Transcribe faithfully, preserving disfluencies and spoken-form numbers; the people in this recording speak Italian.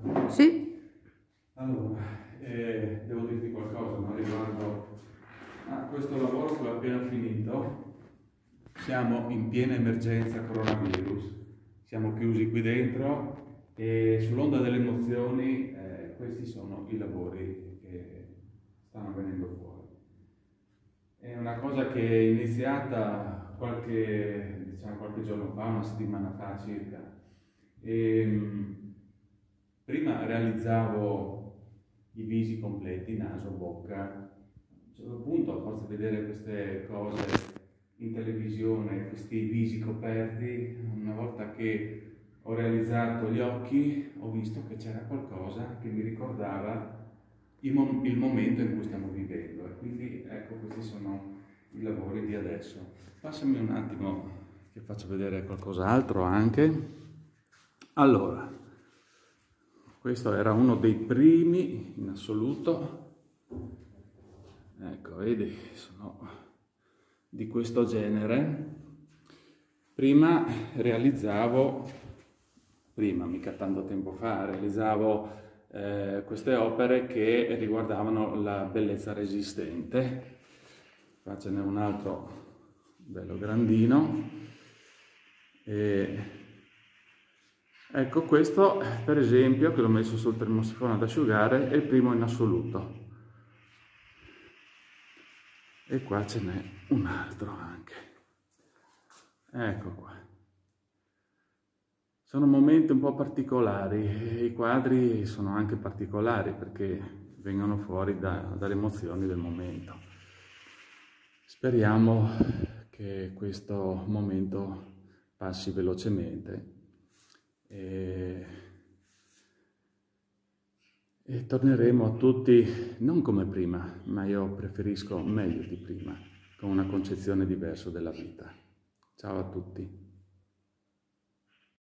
Sì? Allora, eh, devo dirti qualcosa, no? Riguardo a questo lavoro che ho appena finito. Siamo in piena emergenza coronavirus, siamo chiusi qui dentro e sull'onda delle emozioni eh, questi sono i lavori che stanno venendo fuori. È una cosa che è iniziata qualche, diciamo, qualche giorno fa, una settimana fa circa. E, prima realizzavo i visi completi, naso, bocca. A un certo punto, a forza di vedere queste cose in televisione, questi visi coperti, una volta che ho realizzato gli occhi, ho visto che c'era qualcosa che mi ricordava il, mom- il momento in cui stiamo vivendo. E quindi, ecco, questi sono i lavori di adesso. Passami un attimo che faccio vedere qualcos'altro anche. Allora, questo era uno dei primi in assoluto. Ecco, vedi, sono di questo genere. Prima realizzavo, prima, mica tanto tempo fa, realizzavo eh, queste opere che riguardavano la bellezza resistente. Facciane un altro bello grandino. E ecco, questo per esempio, che l'ho messo sul termosifone ad asciugare, è il primo in assoluto. E qua ce n'è un altro anche. Ecco qua. Sono momenti un po' particolari e i quadri sono anche particolari perché vengono fuori da, dalle emozioni del momento. Speriamo che questo momento passi velocemente e, e torneremo a tutti non come prima, ma io preferisco meglio di prima, con una concezione diversa della vita. Ciao a tutti.